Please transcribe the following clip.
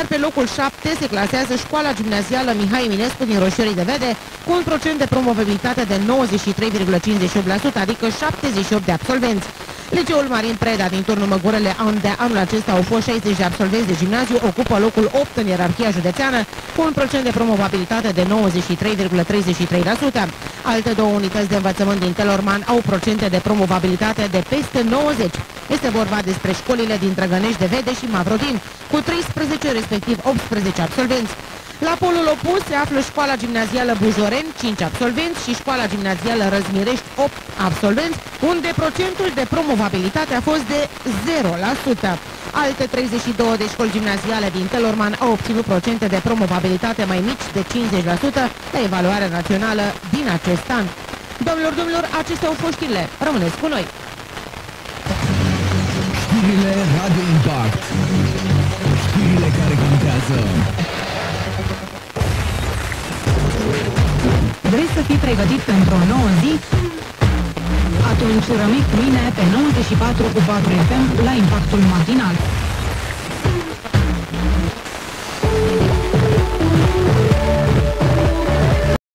iar pe locul 7 se clasează școala gimnazială Mihai Eminescu din Roșiorii de Vede, cu un procent de promovabilitate de 93,58%, adică 78 de absolvenți. Liceul Marin Preda din turnul Măgurele, de anul acesta au fost 60 de absolvenți de gimnaziu, ocupă locul 8 în ierarhia județeană, cu un procent de promovabilitate de 93,33%. Alte două unități de învățământ din Telorman au procente de promovabilitate de peste 90. Este vorba despre școlile din Drăgănești de Vede și Mavrodin, cu 13, respectiv 18 absolvenți. La polul opus se află școala gimnazială Bujoren, 5 absolvenți, și școala gimnazială Răzmirești, 8 absolvenți, unde procentul de promovabilitate a fost de 0%. Alte 32 de școli gimnaziale din Telorman au obținut procente de promovabilitate mai mici de 50% la evaluarea națională din acest an. Domnilor, acestea au fost știrile. Rămâneți cu noi! Știrile Radio Impact. Știrile care contează. Vrei să fii pregătit pentru o nouă zi? Atunci rămâi cu mine pe 94,4 FM la Impactul Matinal.